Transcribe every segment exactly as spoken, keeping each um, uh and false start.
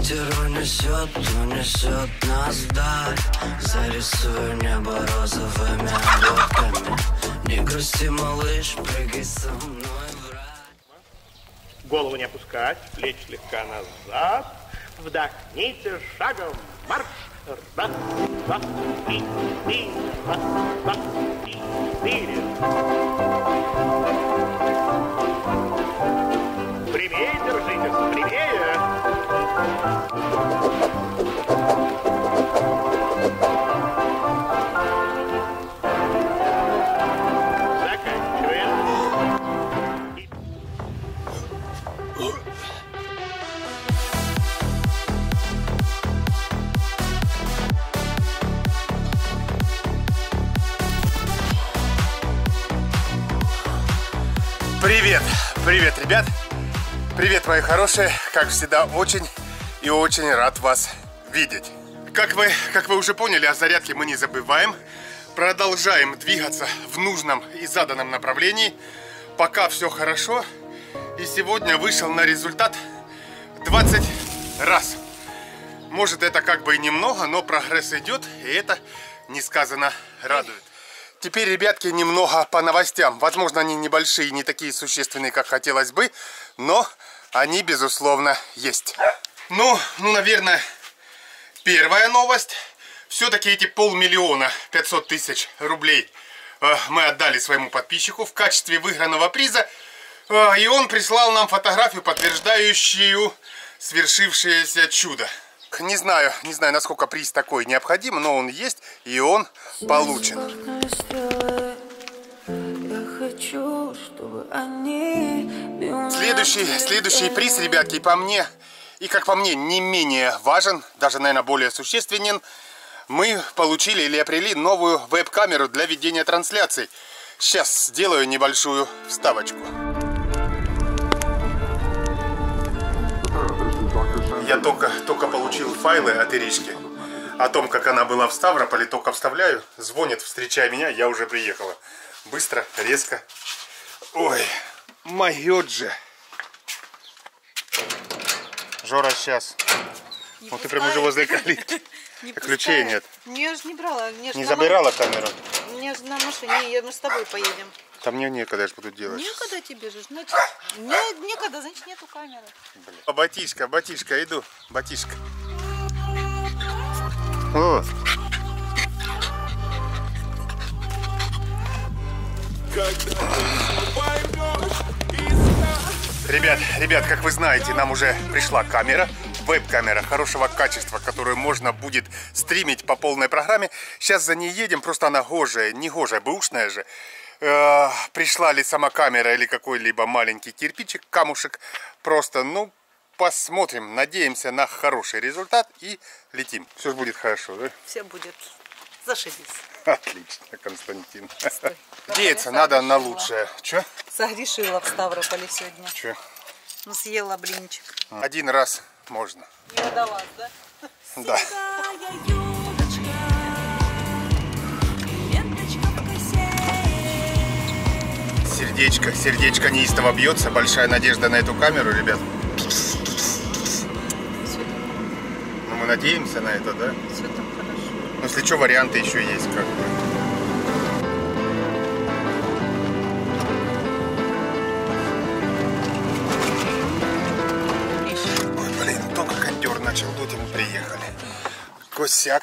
Ветер унесет, унесет нас вдаль. Зарисую небо розовыми облаками. Не грусти, малыш, прыгай со мной в рай. Голову не опускать, плечи слегка назад. Вдохните шагом, марш. Раз, два, три, три, раз, два, три, четыре. Прямее держитесь, прямее. Заканчиваем. Привет, привет, ребят, привет, мои хорошие, как всегда, очень и очень рад вас видеть. Как вы, как вы уже поняли, о зарядке мы не забываем, продолжаем двигаться в нужном и заданном направлении, пока все хорошо, и сегодня вышел на результат двадцать раз. Может, это как бы и немного, но прогресс идет, и это несказанно радует. Теперь, ребятки, немного по новостям. Возможно, они небольшие, не такие существенные, как хотелось бы, но они, безусловно, есть. Ну, ну, наверное, первая новость. Все-таки эти полмиллиона пятьсот тысяч рублей э, мы отдали своему подписчику в качестве выигранного приза. Э, и он прислал нам фотографию, подтверждающую свершившееся чудо. Не знаю, не знаю, насколько приз такой необходим, но он есть, и он получен. Следующий, следующий приз, ребятки, по мне, и как по мне, не менее важен, даже, наверное, более существенен. Мы получили или приобрели новую веб-камеру для ведения трансляций. Сейчас сделаю небольшую вставочку. Я только, только получил файлы от Иришки о том, как она была в Ставрополе, только вставляю, звонит, встречай меня, я уже приехала. Быстро, резко. Ой, моё же. Жора, сейчас. Не вот ты прям уже возле калитки. А ключей нет. Я же не брала. Не, не забирала камеру? Мне же на машине, мы с тобой поедем. Там мне некогда, я же буду делать. Некогда тебе же, значит, не, некогда, значит, нету камеры. Блин. Батишка, батишка, иду, батишка. О. Ребят, ребят, как вы знаете, нам уже пришла камера, веб-камера хорошего качества, которую можно будет стримить по полной программе. Сейчас за ней едем, просто она гожая, не гожая, бэушная же. Э, пришла ли сама камера или какой-либо маленький кирпичик, камушек. Просто, ну, посмотрим, надеемся на хороший результат и летим. Все будет хорошо, да? Все будет. Зашибись. Отлично, Константин. Надеяться надо на лучшее. Че? Согрешила в Ставрополе сегодня. Че? Ну, съела блинчик. Один раз можно. Не удалось, да? Да. Сердечко, сердечко неистово бьется. Большая надежда на эту камеру, ребят. Ну, мы надеемся на это, да? Все там хорошо. Ну, если что, варианты еще есть, как бы. Ой, блин, только кондер начал дуть, и мы приехали. Косяк.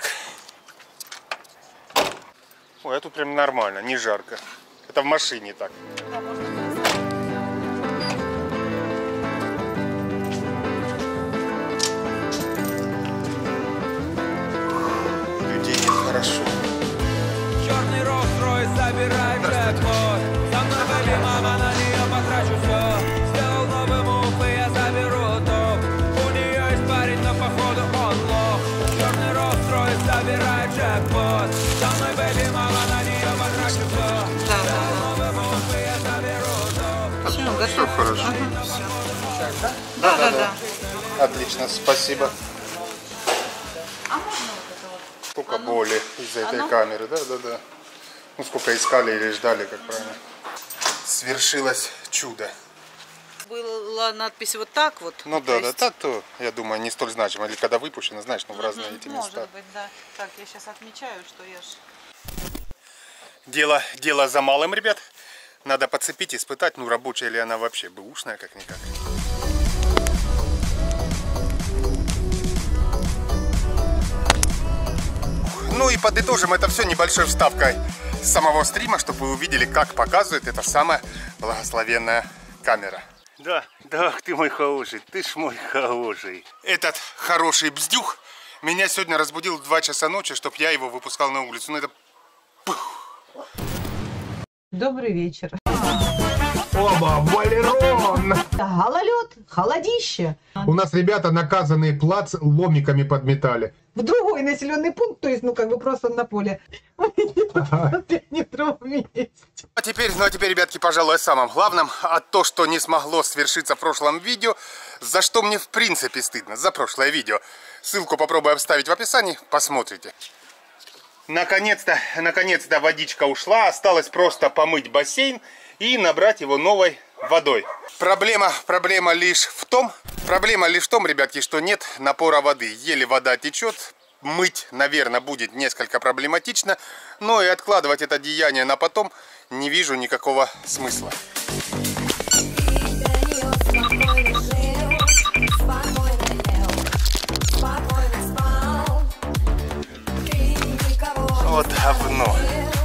Ой, а тут прям нормально, не жарко. Это в машине так. Да, можно. Людей нет, хорошо. Черный Rolls-Royce, забирай джекпот. За мной бэби, мама, на нее потрачу все. Сделал новый мув, и я заберу топ. У нее есть парень, но походу он лох. Черный Rolls-Royce, забирай джекпот. За мной бэби, мама, на нее потрачу все. Сделал новый мув, и я заберу топ. Все, готово. Все хорошо. Ага. Да, Да, да, да. Отлично, спасибо. А можно вот это вот? Сколько боли из-за этой Оно? камеры, да, да, да. Ну, сколько искали или ждали, как правильно. Свершилось чудо. Была надпись вот так вот. Ну да, да, есть... да, то, я думаю, не столь значимо. Или когда выпущено, знаешь, ну в разные Угу, эти может места. быть, да. Так, я сейчас отмечаю, что я ж... Дело, дело за малым, ребят. Надо подцепить, испытать, ну рабочая ли она вообще, бэушная как-никак. Ну и подытожим это все небольшой вставкой с самого стрима, чтобы вы увидели, как показывает эта самая благословенная камера. Да, да, ты мой хороший, ты ж мой хороший. Этот хороший бздюх меня сегодня разбудил в два часа ночи, чтобы я его выпускал на улицу. Ну это... Добрый вечер. Оба, Валерон! Гололед, холодище. У нас ребята наказанный плац ломиками подметали. В другой населенный пункт, то есть, ну, как бы просто на поле. Не в другом месте. А теперь, ну а теперь, ребятки, пожалуй, о самом главном. А то, что не смогло свершиться в прошлом видео, за что мне в принципе стыдно, за прошлое видео. Ссылку попробую вставить в описании, посмотрите. Наконец-то, наконец-то водичка ушла, осталось просто помыть бассейн и набрать его новой водой. Проблема, проблема лишь в том, проблема лишь в том, ребятки, что нет напора воды. Еле вода течет, мыть, наверное, будет несколько проблематично, но и откладывать это деяние на потом не вижу никакого смысла. Вот говно.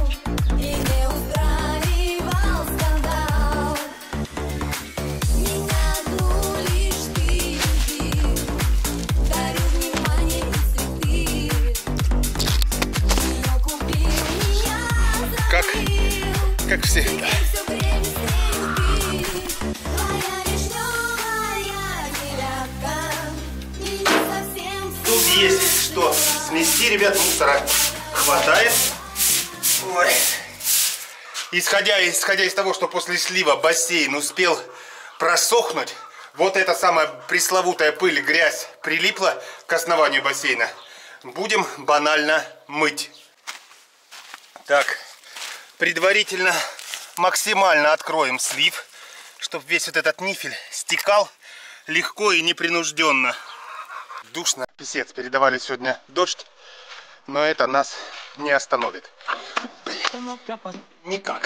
Как, как всегда. Тут есть что снести, ребят, мусора хватает. Ой. Исходя, исходя из того, что после слива бассейн успел просохнуть, вот эта самая пресловутая пыль, грязь прилипла к основанию бассейна. Будем банально мыть. Так, предварительно максимально откроем слив, чтобы весь вот этот нифель стекал легко и непринужденно. Душно, писец, передавали сегодня дождь, но это нас не остановит. Никак.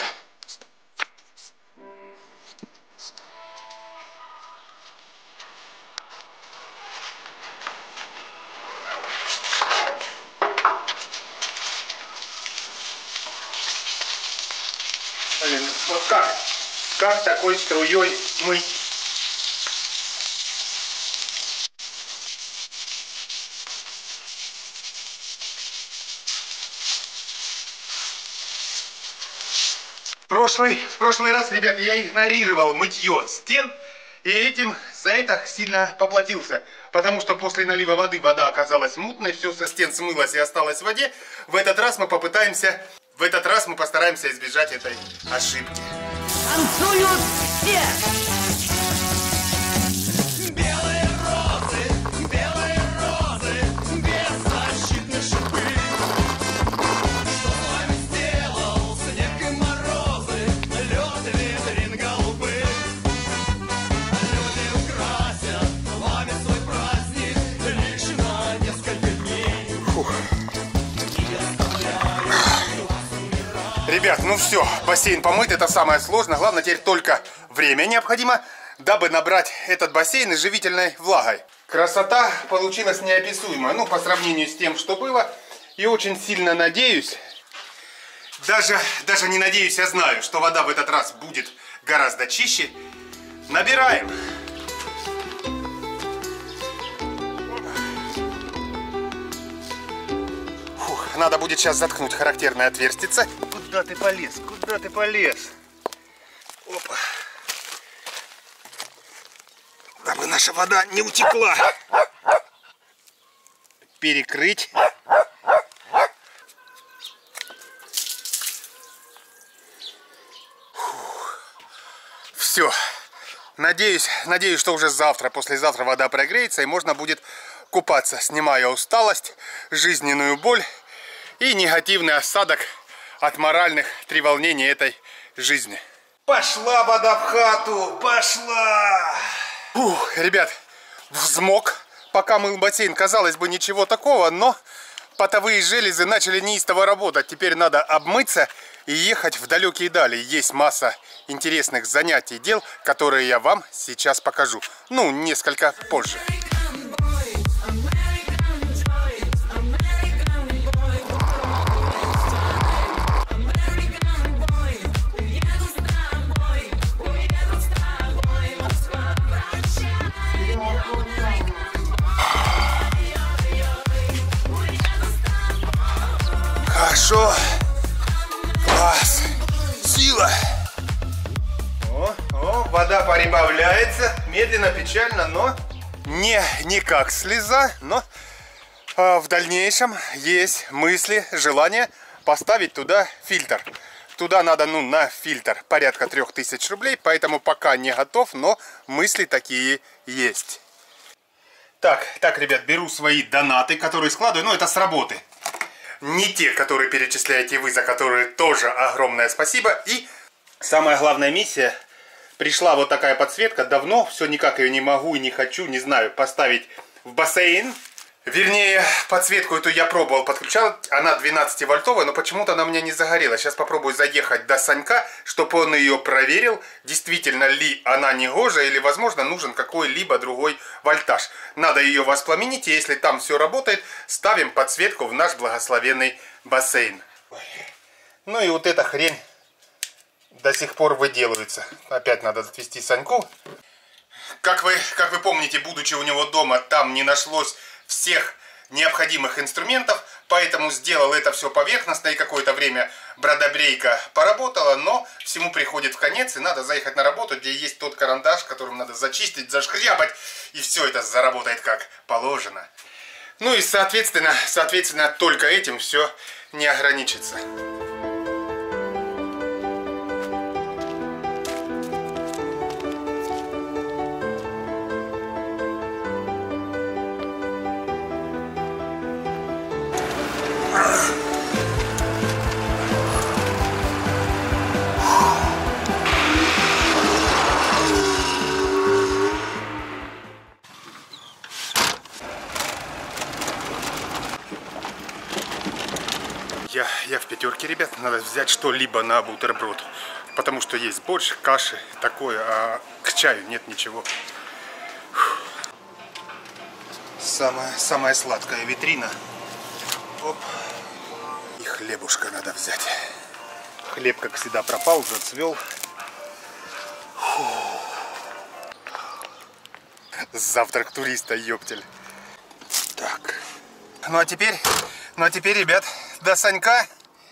Блин, вот как? Как такой струей мыть? Прошлый, в прошлый раз, ребята, я игнорировал мытье стен и этим за это сильно поплатился. Потому что после налива воды вода оказалась мутной, все со стен смылось и осталось в воде. В этот раз мы попытаемся, в этот раз мы постараемся избежать этой ошибки. Танцуют все! Ребят, ну все, бассейн помыт, это самое сложное. Главное теперь только время необходимо, дабы набрать этот бассейн и живительной влагой. Красота получилась неописуемая, ну, по сравнению с тем, что было. И очень сильно надеюсь, даже, даже не надеюсь, я знаю, что вода в этот раз будет гораздо чище. Набираем. Фух, надо будет сейчас заткнуть характерное отверстие. Куда ты полез? Куда ты полез? Опа. Дабы наша вода не утекла. Перекрыть. Все. Надеюсь, надеюсь, что уже завтра, послезавтра вода прогреется и можно будет купаться, снимая усталость, жизненную боль и негативный осадок от моральных треволнений этой жизни. Пошла вода в хату, пошла! Фух, ребят, взмок, пока мыл бассейн. Казалось бы, ничего такого, но потовые железы начали неистово работать. Теперь надо обмыться и ехать в далекие дали. Есть масса интересных занятий, дел, которые я вам сейчас покажу. Ну, несколько позже. Хорошо. Класс. Сила. О, о, вода прибавляется. Медленно, печально, но не, не как слеза. Но а, в дальнейшем есть мысли, желание поставить туда фильтр. Туда надо, ну, на фильтр порядка трех тысяч рублей. Поэтому пока не готов, но мысли такие есть. Так, так, ребят, беру свои донаты, которые складываю. Ну, это с работы. Не те, которые перечисляете вы, за которые тоже огромное спасибо. И самая главная миссия. Пришла вот такая подсветка. Давно все никак ее не могу и не хочу, не знаю, поставить в бассейн. Вернее, подсветку эту я пробовал, подключал. Она двенадцативольтовая, но почему-то она у меня не загорелась. Сейчас попробую заехать до Санька, чтобы он ее проверил. Действительно ли она негожа или, возможно, нужен какой-либо другой вольтаж. Надо ее воспламенить, и если там все работает, ставим подсветку в наш благословенный бассейн. Ну и вот эта хрень до сих пор выделывается. Опять надо отвезти Саньку. Как вы, как вы помните, будучи у него дома, там не нашлось всех необходимых инструментов, поэтому сделал это все поверхностно, и какое-то время бродобрейка поработала, но всему приходит в конец, и надо заехать на работу, где есть тот карандаш, которым надо зачистить, зашкрябать, и все это заработает как положено. Ну и соответственно, соответственно, только этим все не ограничится. Я, я в пятерке, ребят. Надо взять что-либо на бутерброд. Потому что есть борщ, каши, такое, а к чаю нет ничего. Фух. Самая, самая сладкая витрина. Оп. И хлебушка надо взять. Хлеб, как всегда, пропал, зацвел. Фух. Завтрак туриста, ёптель. Так. Ну а теперь, ну а теперь, ребят, до Санька.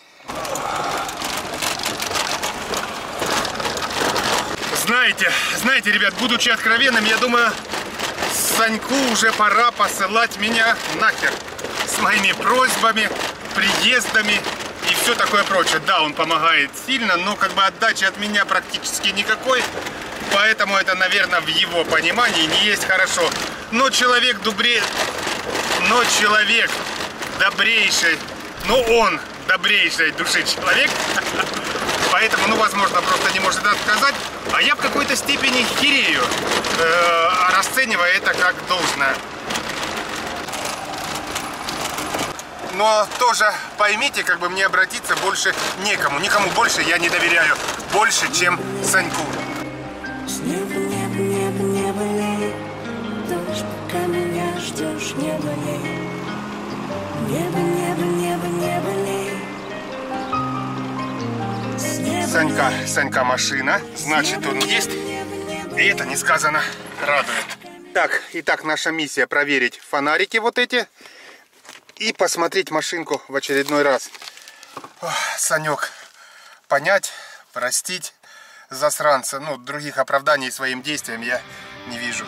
Знаете, знаете, ребят, будучи откровенным, я думаю, Саньку уже пора посылать меня нахер. С моими просьбами, приездами и все такое прочее. Да, он помогает сильно, но как бы отдачи от меня практически никакой. Поэтому это, наверное, в его понимании не есть хорошо. Но человек добрее... Но человек добрейший... Ну, он добрейшей души человек, поэтому, ну, возможно, просто не может отказать. А я в какой-то степени хирею, э, расценивая это как должное. Но тоже поймите, как бы мне обратиться больше некому. Никому больше я не доверяю. Больше, чем Саньку. С неба, неба, неба, не болей. Дождь, пока меня ждешь, не болей. Небо, небо, небо, не болей. Санька, Санька машина, значит он есть. И это несказанно радует. Так, итак, наша миссия проверить фонарики вот эти. И посмотреть машинку в очередной раз. Ох, Санек, понять, простить засранца. Ну, других оправданий своим действиям я не вижу.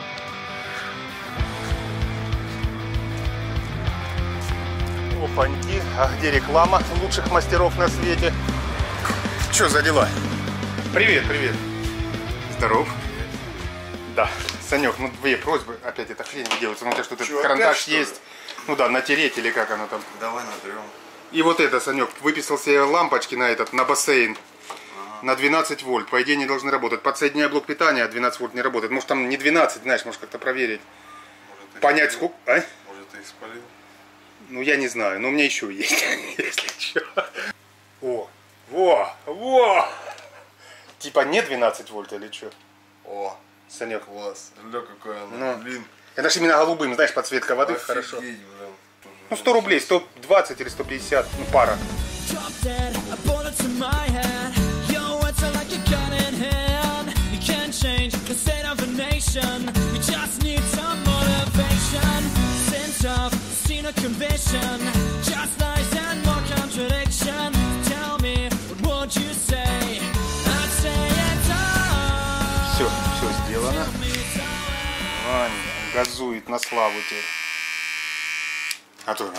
Опаньки, а где реклама лучших мастеров на свете? Что за дела? Привет, привет. Здоров. Да, Санек, ну две просьбы. Опять эта хрень не делается. Ну, у тебя что-то карандаш опять, есть. Ну да, натереть или как оно там. Давай натрем. И вот это, Санек, выписал себе лампочки на этот, на бассейн. Ага. на двенадцать вольт. По идее, не должны работать. Подсоединяя блок питания, двенадцать вольт не работает. Может, там не двенадцать, знаешь, может как-то проверить. Может, понять, сколько... А? Может, ты их спалил? Ну, я не знаю, но у меня еще есть, если что. О, во, во! Типа не двенадцать вольт или что? О, Санек. класс. Ля, какая она, Ну, блин. это же именно голубым, знаешь, подсветка воды. Офигеть, Хорошо. блин, Ну, сто рублей, сто двадцать или сто пятьдесят, ну, пара. Все, все сделано. Ваня газует на славу теперь. А то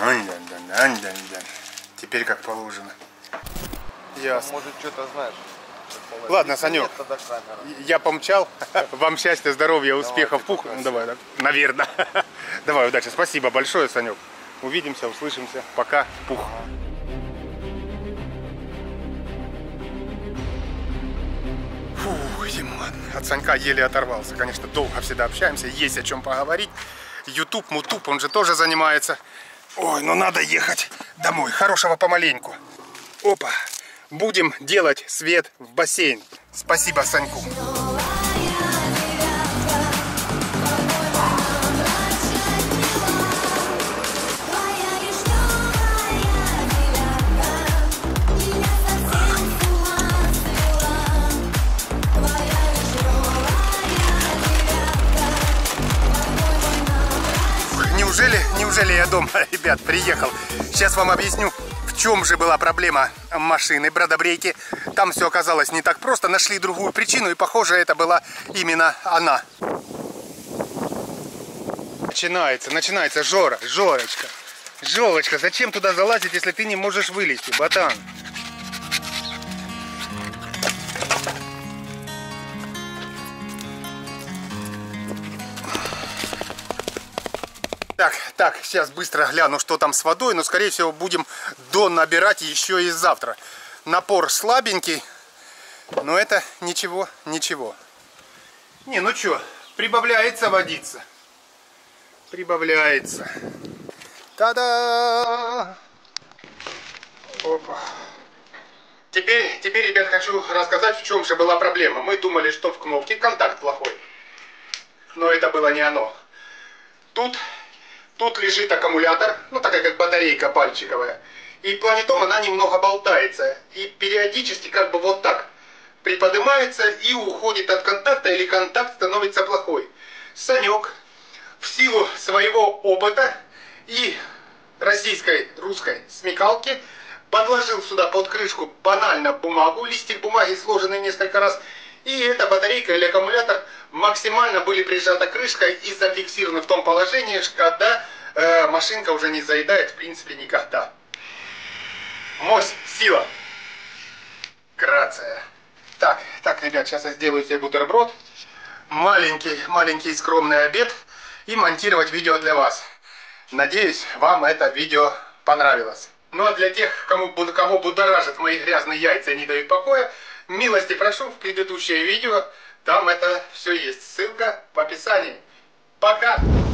теперь как положено. Ясно. Может, что-то знаешь. Ладно, Санек, я помчал. Вам счастья, здоровья, успехов, пух. Ну, давай, да. Наверное. Давай, удачи. Спасибо большое, Санек. Увидимся, услышимся. Пока, пух. Фух, Димон. От Санька еле оторвался. Конечно, долго всегда общаемся, есть о чем поговорить. Ютуб, Мутуб, он же тоже занимается. Ой, ну надо ехать домой. Хорошего помаленьку. Опа. Будем делать свет в бассейн. Спасибо Саньку. Неужели, неужели я дома, ребят, приехал? Сейчас вам объясню, в чем же была проблема машины Бродобрейки. Там все оказалось не так просто, нашли другую причину, и похоже, это была именно она. Начинается, начинается, Жора, Жорочка. Жорочка, зачем туда залазить, если ты не можешь вылезти, ботан? Так, так, сейчас быстро гляну, что там с водой, но, скорее всего, будем донабирать еще и завтра. Напор слабенький, но это ничего, ничего. Не, ну что, прибавляется водица. Прибавляется. Та-да! Опа. Теперь, теперь, ребят, хочу рассказать, в чем же была проблема. Мы думали, что в кнопке контакт плохой, но это было не оно. Тут... Тут лежит аккумулятор, ну такая как батарейка пальчиковая. И планетом она немного болтается. И периодически как бы вот так приподнимается и уходит от контакта, или контакт становится плохой. Санек в силу своего опыта и российской, русской смекалки подложил сюда под крышку банально бумагу, листик бумаги, сложенный несколько раз. И эта батарейка или аккумулятор максимально были прижаты крышкой и зафиксированы в том положении, когда э, машинка уже не заедает в принципе никогда. Мощь, сила. Грация. Так, так, ребят, сейчас я сделаю себе бутерброд. Маленький, маленький скромный обед. И монтировать видео для вас. Надеюсь, вам это видео понравилось. Ну а для тех, кому, кого будоражат мои грязные яйца и не дают покоя, милости прошу в предыдущее видео, там это все есть. Ссылка в описании. Пока!